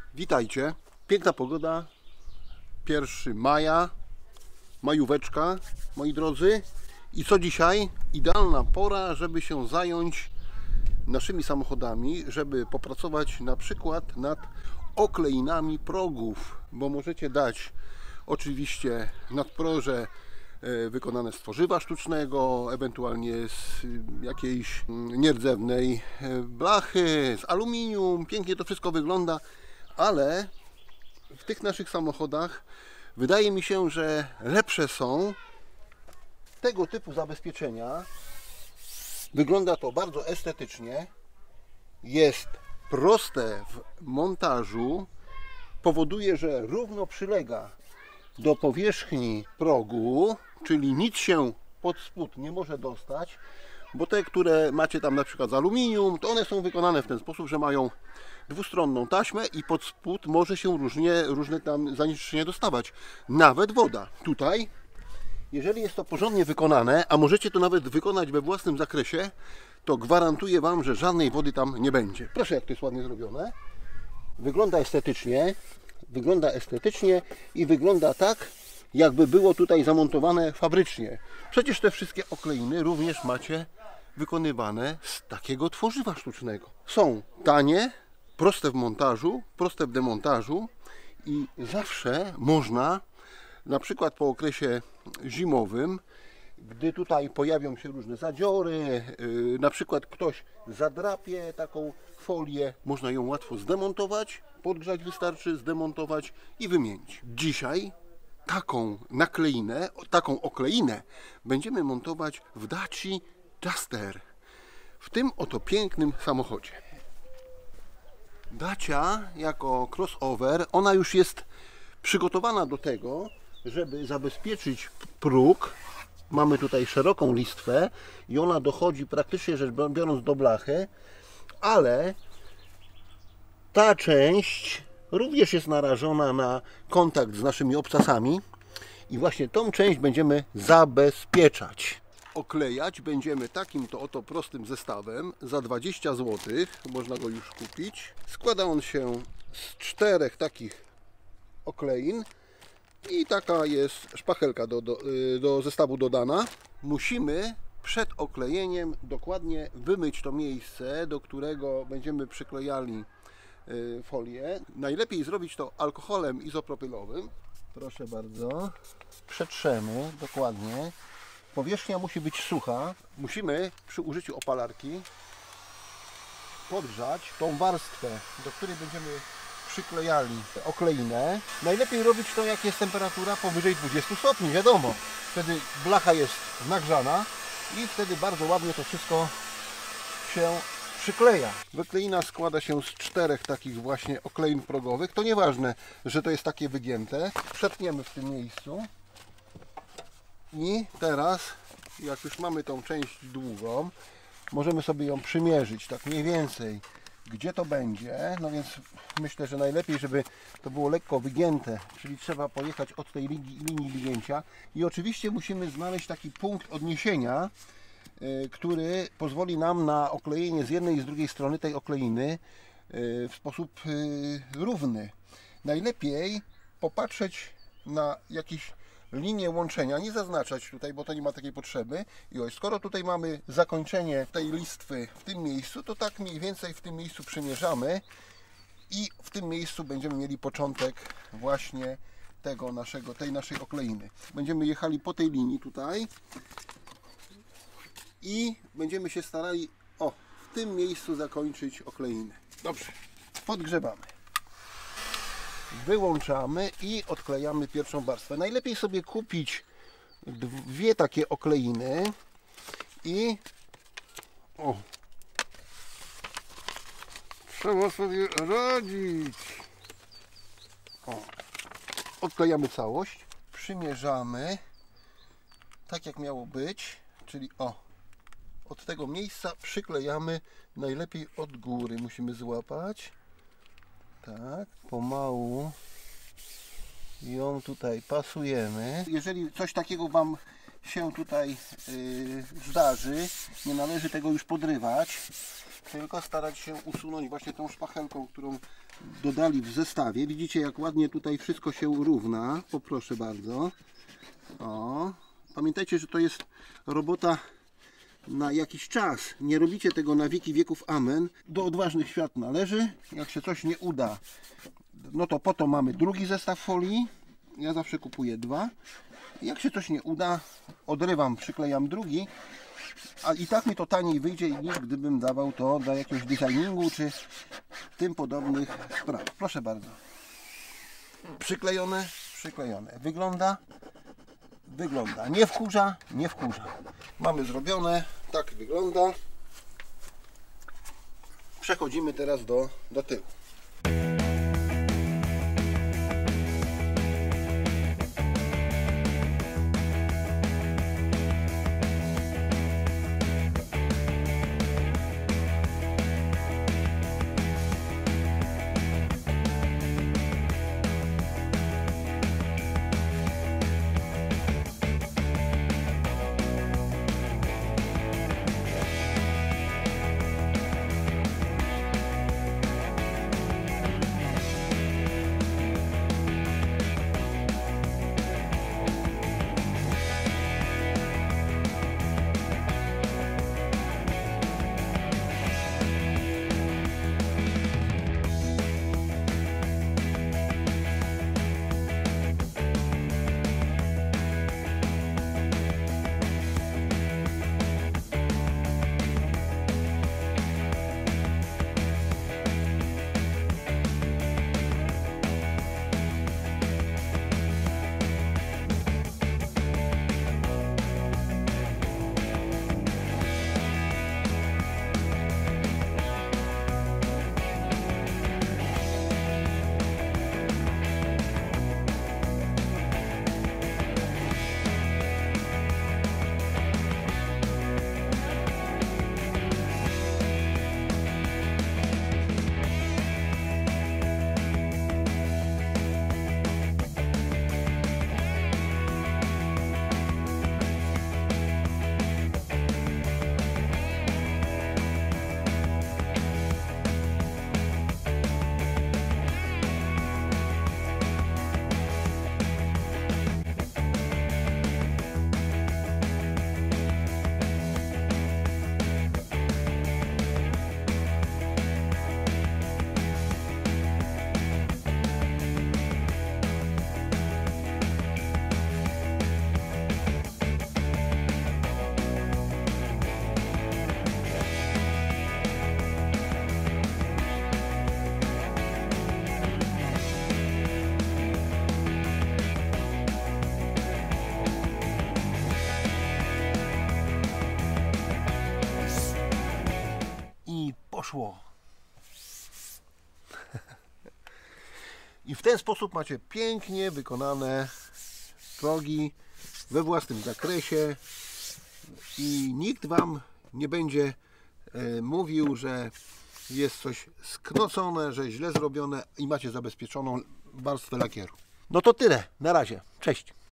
Witajcie. Piękna pogoda. 1 maja. Majóweczka, moi drodzy. I co dzisiaj? Idealna pora, żeby się zająć naszymi samochodami, żeby popracować na przykład nad okleinami progów, bo możecie dać oczywiście nadproże wykonane z tworzywa sztucznego, ewentualnie z jakiejś nierdzewnej blachy, z aluminium. Pięknie to wszystko wygląda, ale w tych naszych samochodach wydaje mi się, że lepsze są tego typu zabezpieczenia. Wygląda to bardzo estetycznie, jest proste w montażu, powoduje, że równo przylega do powierzchni progu, czyli nic się pod spód nie może dostać, bo te, które macie tam na przykład z aluminium, to one są wykonane w ten sposób, że mają dwustronną taśmę i pod spód może się różne tam zanieczyszczenia dostawać, nawet woda. Tutaj, jeżeli jest to porządnie wykonane, a możecie to nawet wykonać we własnym zakresie, to gwarantuję Wam, że żadnej wody tam nie będzie. Proszę, jak to jest ładnie zrobione. Wygląda estetycznie i wygląda tak, jakby było tutaj zamontowane fabrycznie. Przecież te wszystkie okleiny również macie wykonywane z takiego tworzywa sztucznego. Są tanie, proste w montażu, proste w demontażu i zawsze można, na przykład po okresie zimowym, gdy tutaj pojawią się różne zadziory, na przykład ktoś zadrapie taką folię, można ją łatwo zdemontować, podgrzać wystarczy, zdemontować i wymienić. Dzisiaj taką okleinę będziemy montować w Dacia Duster, w tym oto pięknym samochodzie. Dacia jako crossover, ona już jest przygotowana do tego, żeby zabezpieczyć próg. Mamy tutaj szeroką listwę i ona dochodzi praktycznie rzecz biorąc do blachy, ale ta część również jest narażona na kontakt z naszymi obcasami i właśnie tą część będziemy zabezpieczać. Oklejać będziemy takim to oto prostym zestawem za 20 zł. Można go już kupić. Składa on się z 4 takich oklein i taka jest szpachelka do zestawu dodana. Musimy przed oklejeniem dokładnie wymyć to miejsce, do którego będziemy przyklejali folię. Najlepiej zrobić to alkoholem izopropylowym. Proszę bardzo. Przetrzemy dokładnie. Powierzchnia musi być sucha. Musimy przy użyciu opalarki podgrzać tą warstwę, do której będziemy przyklejali okleinę. Najlepiej robić to, jak jest temperatura powyżej 20 stopni, wiadomo. Wtedy blacha jest nagrzana i wtedy bardzo ładnie to wszystko się przykleja. Wykleina składa się z 4 takich właśnie oklein progowych. To nieważne, że to jest takie wygięte. Przetniemy w tym miejscu. I teraz, jak już mamy tą część długą, możemy sobie ją przymierzyć, tak mniej więcej, gdzie to będzie. No więc myślę, że najlepiej, żeby to było lekko wygięte, czyli trzeba pojechać od tej linii wygięcia i oczywiście musimy znaleźć taki punkt odniesienia, który pozwoli nam na oklejenie z jednej i z drugiej strony tej okleiny w sposób równy. Najlepiej popatrzeć na jakieś linię łączenia, nie zaznaczać tutaj, bo to nie ma takiej potrzeby. I skoro tutaj mamy zakończenie tej listwy w tym miejscu, to tak mniej więcej w tym miejscu przymierzamy i w tym miejscu będziemy mieli początek właśnie tej naszej okleiny. Będziemy jechali po tej linii tutaj i będziemy się starali w tym miejscu zakończyć okleinę. Dobrze, podgrzewamy. Wyłączamy i odklejamy pierwszą warstwę. Najlepiej sobie kupić 2 takie okleiny i trzeba sobie radzić. Odklejamy całość, przymierzamy tak, jak miało być, czyli od tego miejsca przyklejamy, najlepiej od góry musimy złapać. Tak, pomału ją tutaj pasujemy. Jeżeli coś takiego Wam się tutaj zdarzy, nie należy tego już podrywać, tylko starać się usunąć właśnie tą szpachelką, którą dodali w zestawie. Widzicie, jak ładnie tutaj wszystko się równa. Poproszę bardzo. O. Pamiętajcie, że to jest robota na jakiś czas. Nie robicie tego na wieki wieków. Amen. Do odważnych świat należy. Jak się coś nie uda, no to po to mamy drugi zestaw folii. Ja zawsze kupuję 2. Jak się coś nie uda, odrywam, przyklejam drugi. A i tak mi to taniej wyjdzie niż gdybym dawał to dla jakiegoś designingu czy tym podobnych spraw. Proszę bardzo. Przyklejone, przyklejone. Wygląda. Nie wkurza, nie wkurza. Mamy zrobione, tak wygląda. Przechodzimy teraz do tyłu. Poszło. I w ten sposób macie pięknie wykonane progi we własnym zakresie i nikt Wam nie będzie mówił, że jest coś sknocone, że źle zrobione i macie zabezpieczoną warstwę lakieru. No to tyle. Na razie. Cześć.